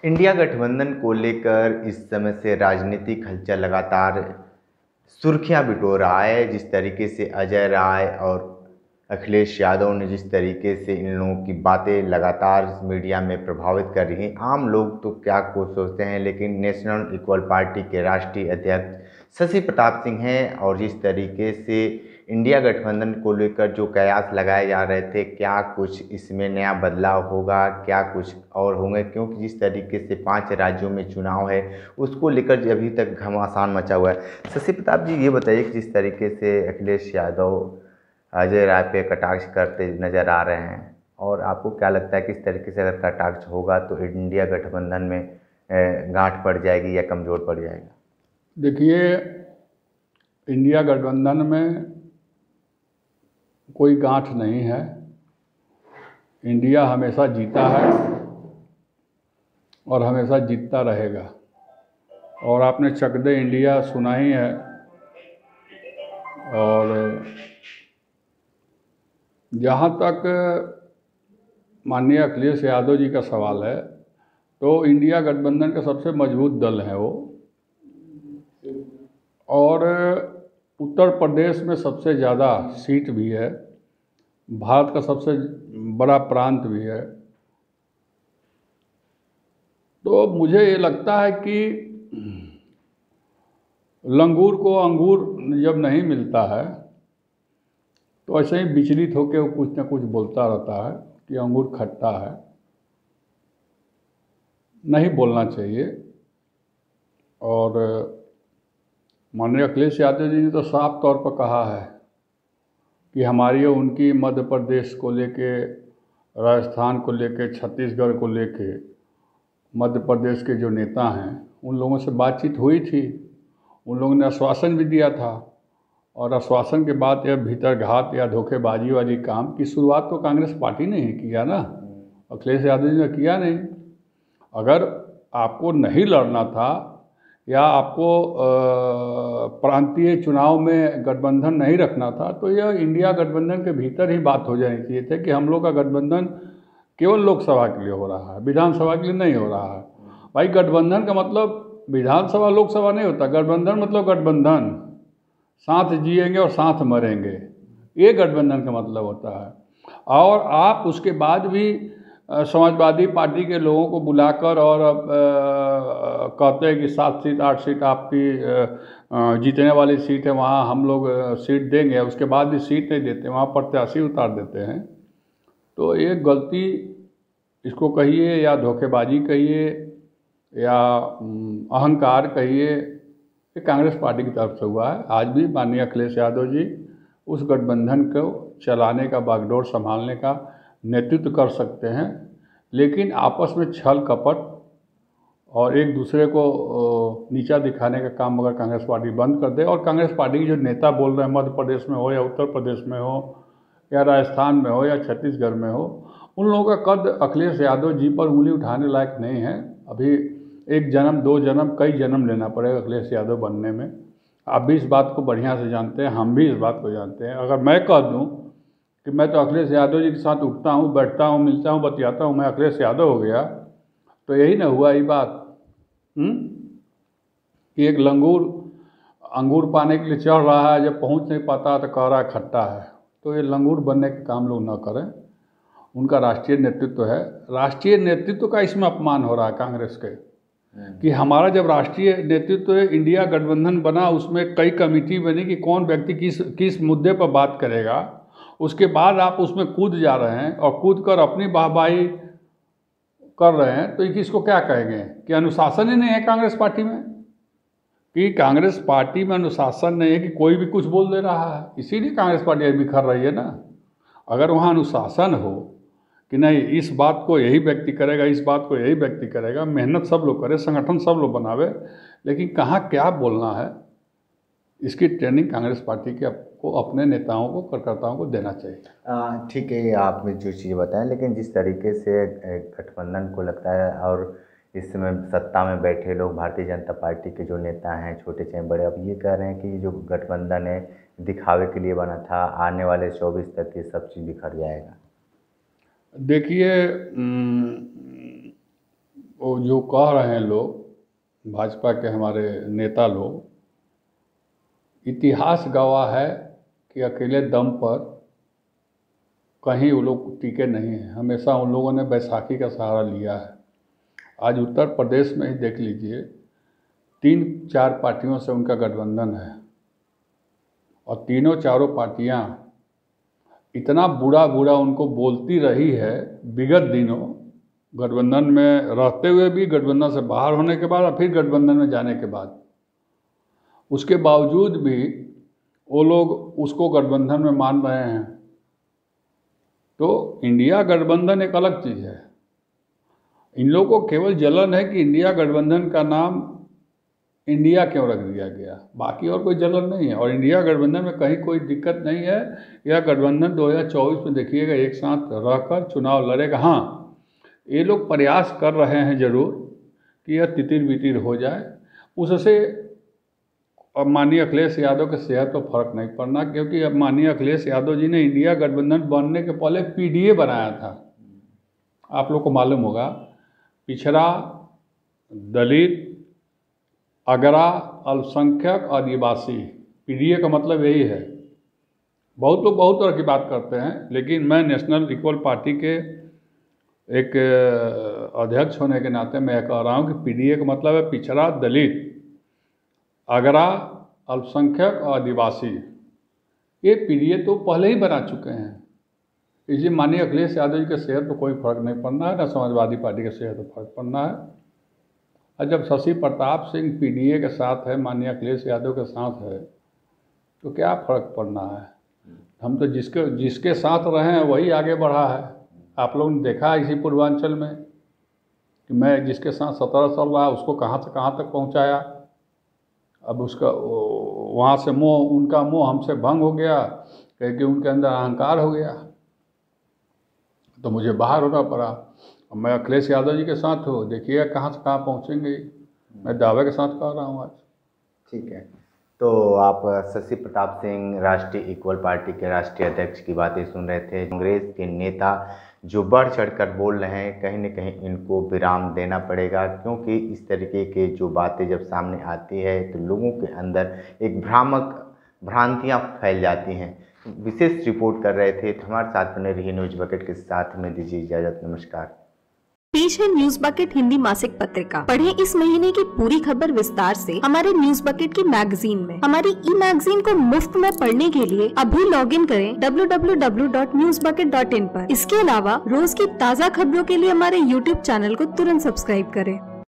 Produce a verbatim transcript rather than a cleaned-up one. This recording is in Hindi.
इंडिया गठबंधन को लेकर इस समय से राजनीतिक हलचल लगातार सुर्खियां बिटोर रहा है। जिस तरीके से अजय राय और अखिलेश यादव ने जिस तरीके से इन लोगों की बातें लगातार मीडिया में प्रभावित कर रही हैं, आम लोग तो क्या कुछ सोचते हैं, लेकिन नेशनल इक्वल पार्टी के राष्ट्रीय अध्यक्ष शशि प्रताप सिंह हैं और जिस तरीके से इंडिया गठबंधन को लेकर जो कयास लगाए जा रहे थे, क्या कुछ इसमें नया बदलाव होगा, क्या कुछ और होंगे, क्योंकि जिस तरीके से पांच राज्यों में चुनाव है उसको लेकर अभी तक घमासान मचा हुआ है। शशि प्रताप जी, ये बताइए कि जिस तरीके से अखिलेश यादव अजय राय पे कटाक्ष करते नजर आ रहे हैं, और आपको क्या लगता है किस तरीके से अगर कटाक्ष होगा तो इंडिया गठबंधन में गांठ पड़ जाएगी या कमज़ोर पड़ जाएगा? देखिए, इंडिया गठबंधन में कोई गांठ नहीं है। इंडिया हमेशा जीता है और हमेशा जीतता रहेगा। और आपने चक दे इंडिया सुना ही है। और जहाँ तक माननीय अखिलेश यादव जी का सवाल है, तो इंडिया गठबंधन का सबसे मजबूत दल है वो, और उत्तर प्रदेश में सबसे ज़्यादा सीट भी है, भारत का सबसे बड़ा प्रांत भी है। तो मुझे ये लगता है कि लंगूर को अंगूर जब नहीं मिलता है तो ऐसे ही विचलित होकर वो कुछ न कुछ बोलता रहता है कि अंगूर खट्टा है। नहीं बोलना चाहिए। और माननीय अखिलेश यादव जी ने तो साफ तौर पर कहा है कि हमारी और उनकी मध्य प्रदेश को लेके, राजस्थान को लेके, छत्तीसगढ़ को लेके मध्य प्रदेश के जो नेता हैं उन लोगों से बातचीत हुई थी। उन लोगों ने आश्वासन भी दिया था, और आश्वासन के बाद यह भीतरघात या धोखेबाजी वाली काम की शुरुआत तो कांग्रेस पार्टी ने ही किया ना, अखिलेश यादव जी ने किया नहीं। अगर आपको नहीं लड़ना था या आपको प्रांतीय चुनाव में गठबंधन नहीं रखना था, तो यह इंडिया गठबंधन के भीतर ही बात हो जानी चाहिए थी कि हम लोग का गठबंधन केवल लोकसभा के लिए हो रहा है, विधानसभा के लिए नहीं हो रहा है। भाई, गठबंधन का मतलब विधानसभा लोकसभा नहीं होता। गठबंधन मतलब गठबंधन, साथ जिएंगे और साथ मरेंगे, ये गठबंधन का मतलब होता है। और आप उसके बाद भी समाजवादी पार्टी के लोगों को बुलाकर और कहते हैं कि सात सीट आठ सीट आपकी जीतने वाली सीट है, वहाँ हम लोग सीट देंगे, उसके बाद भी सीट नहीं देते, वहाँ प्रत्याशी उतार देते हैं। तो ये गलती इसको कहिए या धोखेबाजी कहिए या अहंकार कहिए, ये कांग्रेस पार्टी की तरफ से हुआ है। आज भी माननीय अखिलेश यादव जी उस गठबंधन को चलाने का, बागडोर संभालने का नेतृत्व कर सकते हैं, लेकिन आपस में छल कपट और एक दूसरे को नीचा दिखाने का काम अगर कांग्रेस पार्टी बंद कर दे, और कांग्रेस पार्टी के जो नेता बोल रहे हैं, मध्य प्रदेश में हो या उत्तर प्रदेश में हो या राजस्थान में हो या छत्तीसगढ़ में हो, उन लोगों का कद अखिलेश यादव जी पर उंगली उठाने लायक नहीं है। अभी एक जन्म, दो जन्म, कई जन्म लेना पड़ेगा अखिलेश यादव बनने में। आप भी इस बात को बढ़िया से जानते हैं, हम भी इस बात को जानते हैं। अगर मैं कह दूं कि मैं तो अखिलेश यादव जी के साथ उठता हूं, बैठता हूं, मिलता हूं, बतियाता हूं, मैं अखिलेश यादव हो गया, तो यही ना हुआ ये बात हुँ? कि एक लंगूर अंगूर पाने के लिए चढ़ रहा है, जब पहुंच नहीं पाता तो कह रहा है खट्टा है। तो ये लंगूर बनने के काम लोग न करें। उनका राष्ट्रीय नेतृत्व है, राष्ट्रीय नेतृत्व का इसमें अपमान हो रहा है कांग्रेस के, कि हमारा जब राष्ट्रीय नेतृत्व इंडिया गठबंधन बना, उसमें कई कमेटी बनी कि कौन व्यक्ति किस किस मुद्दे पर बात करेगा, उसके बाद आप उसमें कूद जा रहे हैं और कूद कर अपनी वाहवाही कर रहे हैं, तो इसको क्या कहेंगे कि अनुशासन ही नहीं है कांग्रेस पार्टी में? कि कांग्रेस पार्टी में अनुशासन नहीं है कि कोई भी कुछ बोल दे रहा है, इसीलिए कांग्रेस पार्टी अभी बिखर रही है ना। अगर वहाँ अनुशासन हो कि नहीं, इस बात को यही व्यक्ति करेगा, इस बात को यही व्यक्ति करेगा, मेहनत सब लोग करे, संगठन सब लोग बनावे, लेकिन कहाँ क्या बोलना है, इसकी ट्रेनिंग कांग्रेस पार्टी के को अपने नेताओं को, कार्यकर्ताओं को देना चाहिए। ठीक है, आपने जो चीज़ बताएं, लेकिन जिस तरीके से गठबंधन को लगता है और इस समय सत्ता में बैठे लोग, भारतीय जनता पार्टी के जो नेता हैं, छोटे चाहे बड़े, अब ये कह रहे हैं कि जो गठबंधन है दिखावे के लिए बना था, आने वाले चौबीस तक ये सब चीज़ बिखर जाएगा। देखिए, वो जो कह रहे हैं लोग, भाजपा के हमारे नेता लोग, इतिहास गवाह है कि अकेले दम पर कहीं वो लोग टिके नहीं हैं। हमेशा उन लोगों ने बैसाखी का सहारा लिया है। आज उत्तर प्रदेश में ही देख लीजिए, तीन चार पार्टियों से उनका गठबंधन है और तीनों चारों पार्टियां इतना बुरा बुरा उनको बोलती रही है विगत दिनों, गठबंधन में रहते हुए भी, गठबंधन से बाहर होने के बाद और फिर गठबंधन में जाने के बाद। उसके बावजूद भी वो लोग उसको गठबंधन में मान रहे हैं। तो इंडिया गठबंधन एक अलग चीज़ है। इन लोगों को केवल जलन है कि इंडिया गठबंधन का नाम इंडिया क्यों रख दिया गया, बाकी और कोई जलन नहीं है। और इंडिया गठबंधन में कहीं कोई दिक्कत नहीं है। यह गठबंधन दो हज़ार चौबीस में देखिएगा एक साथ रहकर चुनाव लड़ेगा। हाँ, ये लोग प्रयास कर रहे हैं ज़रूर कि यह तितिर बितिर हो जाए, उससे अब माननीय अखिलेश यादव के सेहत पर फर्क नहीं पड़ना, क्योंकि अब माननीय अखिलेश यादव जी ने इंडिया गठबंधन बनने के पहले पीडीए बनाया था। आप लोग को मालूम होगा, पिछड़ा, दलित, अगरा, अल्पसंख्यक, आदिवासी, पीडीए का मतलब यही है। बहुत लोग बहुत तरह की बात करते हैं, लेकिन मैं नेशनल इक्वल पार्टी के एक अध्यक्ष होने के नाते मैं कह रहा हूँ कि पीडीए का मतलब है पिछड़ा, दलित, अगरा, अल्पसंख्यक और आदिवासी। ये पीडीए तो पहले ही बना चुके हैं। इसलिए माननीय अखिलेश यादव जी के सेहत पर कोई फर्क नहीं पड़ना है, ना समाजवादी पार्टी के सेहत पर फर्क पड़ना है। और जब शशि प्रताप सिंह पीडीए के साथ है, माननीय अखिलेश यादव के साथ है, तो क्या फ़र्क पड़ना है। हम तो जिसके जिसके साथ रहे हैं वही आगे बढ़ा है। आप लोगों ने देखा इसी पूर्वांचल में कि मैं जिसके साथ सत्रह साल रहा उसको कहाँ से कहाँ तक पहुँचाया। अब उसका वहाँ से मोह, उनका मोह हमसे भंग हो गया, क्योंकि उनके अंदर अहंकार हो गया, तो मुझे बाहर होना पड़ा। मैं अखिलेश यादव जी के साथ हूँ, देखिए कहाँ से कहाँ पहुँचेंगे, मैं दावे के साथ कह रहा हूँ आज। ठीक है, तो आप शशि प्रताप सिंह राष्ट्रीय इक्वल पार्टी के राष्ट्रीय अध्यक्ष की बातें सुन रहे थे। कांग्रेस के नेता जो बढ़ चढ़कर बोल रहे हैं, कहीं न कहीं इनको विराम देना पड़ेगा, क्योंकि इस तरीके के जो बातें जब सामने आती है तो लोगों के अंदर एक भ्रामक भ्रांतियाँ फैल जाती हैं। विशेष रिपोर्ट कर रहे थे, तो हमारे साथ बने रहिए न्यूज बकेट के साथ में। दीजिए इजाजत, नमस्कार। पेश है न्यूज बकेट हिंदी मासिक पत्रिका। पढ़ें इस महीने की पूरी खबर विस्तार से हमारे न्यूज बकेट की मैगजीन में। हमारी ई मैगजीन को मुफ्त में पढ़ने के लिए अभी लॉग इन करें W W W dot news bucket dot in पर। इसके अलावा रोज की ताज़ा खबरों के लिए हमारे यूट्यूब चैनल को तुरंत सब्सक्राइब करें।